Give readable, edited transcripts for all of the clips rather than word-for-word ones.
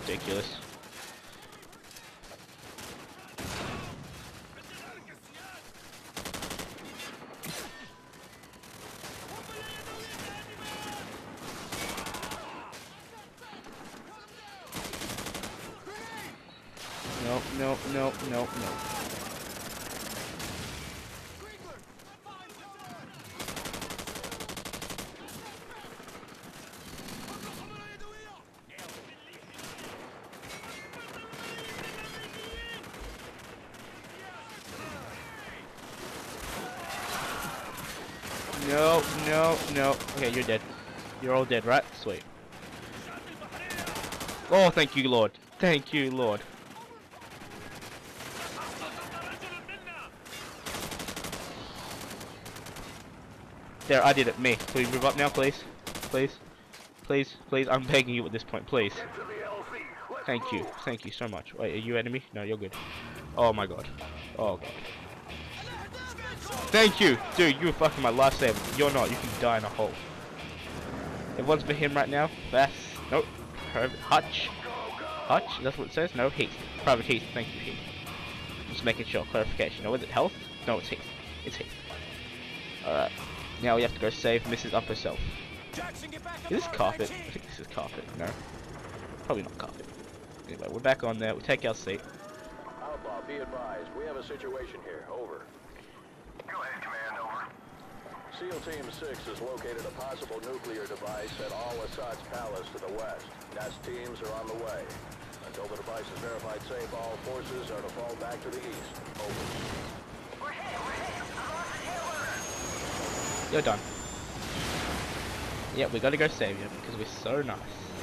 ridiculous. No, no, no, no, no. No, no, no. Okay, you're dead. You're all dead, right? Sweet. Oh, thank you, Lord. Thank you, Lord. There, I did it. Me. Please move up now, please. Please. Please. Please. I'm begging you at this point, please. Thank you. Thank you so much. Wait, are you enemy? No, you're good. Oh my god. Oh god. Thank you! Dude, you were fucking my lifesaver. You're not. You can die in a hole. Everyone's for him right now. Bass. Nope. Hutch. Hutch? That's what it says? No, Heath. Private Heath. Thank you, Heath. Just making sure. Clarification. No, is it health? No, it's Heath. It's Heath. Alright. Now we have to go save Mrs. Up herself. Is this carpet? I think this is carpet. No. Probably not carpet. Anyway, we're back on there. We'll take our seat. Outlaw, be advised. We have a situation here. Over. Go ahead, Command, over. SEAL Team 6 has located a possible nuclear device at Al-Assad's palace to the west. NAS teams are on the way. Until the device is verified safe, all forces are to fall back to the east. Over. We're hit, we're hit. I lost the tail runner. You're done. Yeah, we gotta go save you because we're so nice.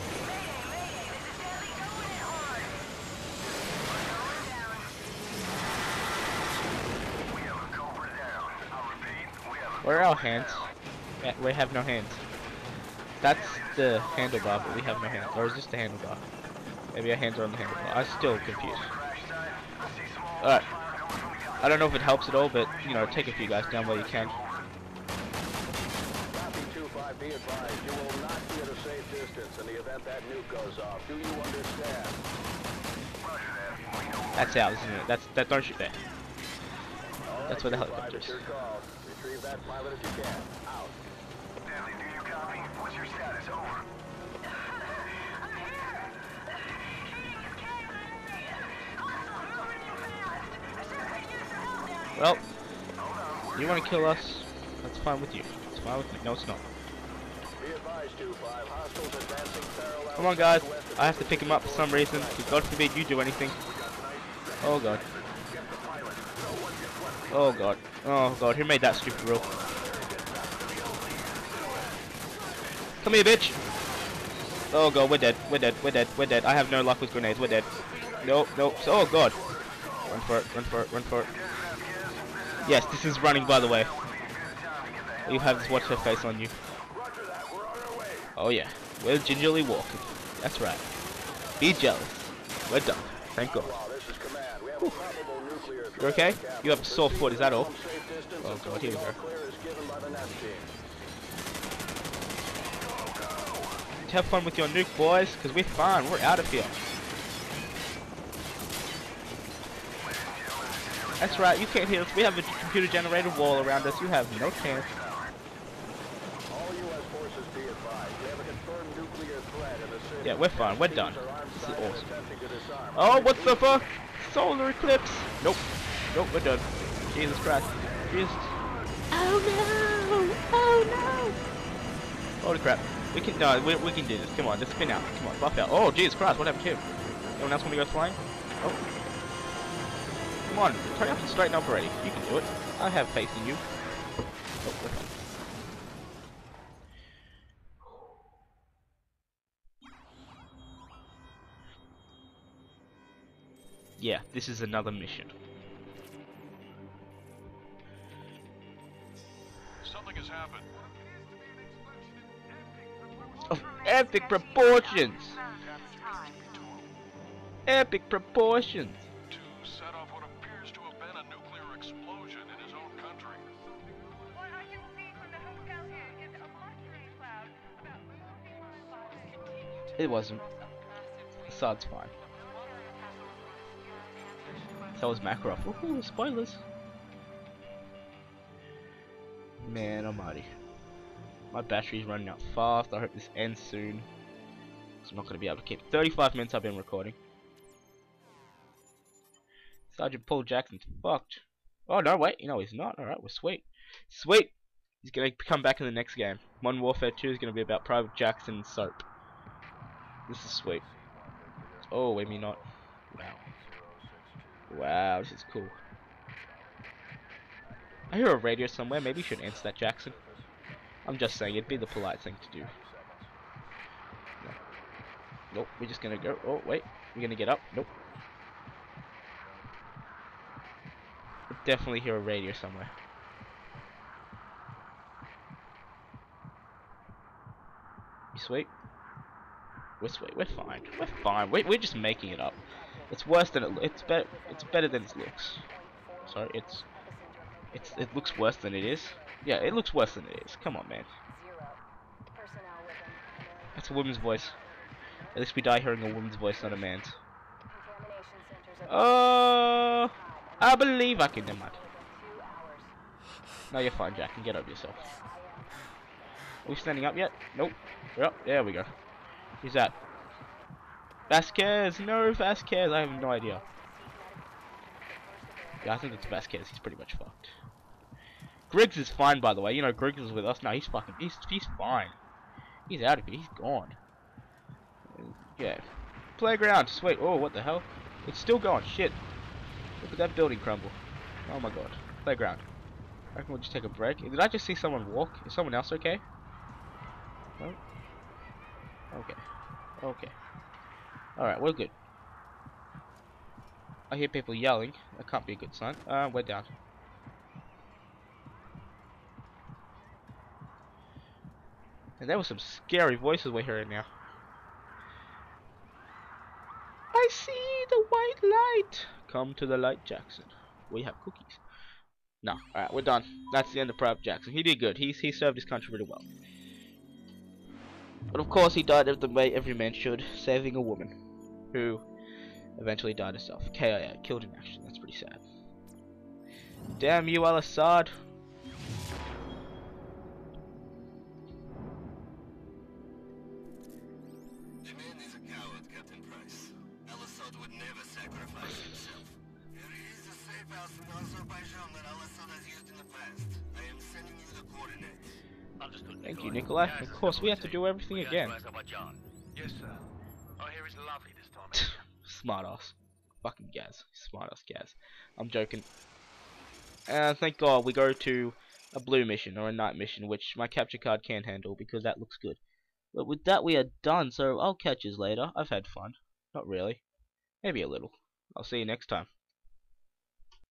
Where are our hands? Yeah, we have no hands. That's the handlebar, but we have no hands. Or is this the handlebar? Maybe our hands are on the handlebar. I'm still confused. Alright. I don't know if it helps at all, but, you know, take a few guys down while you can. Copy 2-5, be advised. You will not be at a safe distance in the event that nuke goes off. Do you understand? That's ours, isn't it? That don't shoot there. That's where the helicopter is. Retrieve that pilot if you can. Out. Deadly, do you copy? What's your status? Over. Well, you want to kill us? That's fine with you. It's fine with me. No, it's not. Be advised, 2-5. Hostiles advancing parallel. Come on, guys. I have to pick him up for some reason. God forbid you do anything. Oh god. Oh god. Oh god. Who made that stupid rule? Come here, bitch. Oh god. We're dead. We're dead. We're dead. We're dead. I have no luck with grenades. We're dead. Nope. Nope. Oh god. Run for it. Run for it. Run for it. Yes, this is running, by the way. You have this watch her face on you. Oh yeah. We're gingerly walking. That's right. Be jealous. We're done. Thank god. Whew. You okay? You have a sore foot, is that all? Oh god, here we go. Have fun with your nuke, boys, because we're fine. We're out of here. That's right, you can't hit us. We have a computer-generated wall around us. You have no chance. Yeah, we're fine. We're done. This is awesome. Oh, what the fuck? Solar eclipse. Nope. Nope, we're done. Jesus Christ. Jesus. Oh no! Oh no! Holy crap. We can we can do this. Come on, just spin out. Come on, buff out. Oh, Jesus Christ, what happened to him? Anyone else want to go flying? Oh. Come on, hurry up and straighten up already. You can do it. I have faith in you. Oh, we're fine. Yeah, this is another mission. Something has happened. Of epic proportions! Epic proportions! To set off what appears to have been a nuclear explosion in his own country. What I can see from the hotel here is a much rain cloud about 40 miles away. It wasn't. Assad's fine. So was Makarov. Ooh, spoilers. Man almighty. My battery's running out fast. I hope this ends soon. So I'm not going to be able to keep 35 minutes I've been recording. Sergeant Paul Jackson's fucked. Oh no, wait. You know he's not. Alright, we're sweet. Sweet! He's going to come back in the next game. Modern Warfare 2 is going to be about Private Jackson and soap. This is sweet. Oh, maybe not. Wow. Wow, this is cool. I hear a radio somewhere. Maybe you should answer that, Jackson. I'm just saying, it'd be the polite thing to do. No. Nope, we're just gonna go. Oh, wait. We're gonna get up. Nope. I definitely hear a radio somewhere. You sweet? We're sweet. We're fine. We're fine. We're just making it up. It's worse than it's better than it looks. Sorry, it looks worse than it is. Yeah, it looks worse than it is. Come on, man. That's a woman's voice. At least we die hearing a woman's voice, not a man's. Oh, I believe I can. Never mind. No, you're fine, Jack. And get over yourself. Are we standing up yet? Nope. We're up. There we go. Who's that? Vasquez! No, Vasquez! I have no idea. Yeah, I think it's Vasquez. He's pretty much fucked. Griggs is fine, by the way. You know, Griggs is with us. No, he's fucking. He's fine. He's out of here. He's gone. Yeah. Playground. Sweet. Oh, what the hell? It's still going. Shit. Look at that building crumble. Oh my god. Playground. I reckon we'll just take a break. Did I just see someone walk? Is someone else okay? No? Okay. Okay. Alright, we're good. I hear people yelling. That can't be a good sign. We're down. And there were some scary voices we're hearing now. I see the white light. Come to the light, Jackson. We have cookies. No, alright, we're done. That's the end of Private Jackson. He did good. He served his country really well. But of course he died the way every man should, saving a woman. Who eventually died herself. KIA, killed in action. That's pretty sad. Damn you, Al-Assad. The man is a coward, Captain Price. Al-Assad would never sacrifice himself. There is a safe house in Azerbaijan that Al-Assad has used in the past. I am sending you the coordinates. Understood, Thank you, Nikolai. Of course, we have to do everything again. Yes, sir. I hear it's lovely this time. Smart ass. Fucking Gaz. Smart ass Gaz. I'm joking. And thank God we go to a blue mission or a night mission, which my capture card can't handle because that looks good. But with that we are done, so I'll catch you later. I've had fun. Not really. Maybe a little. I'll see you next time.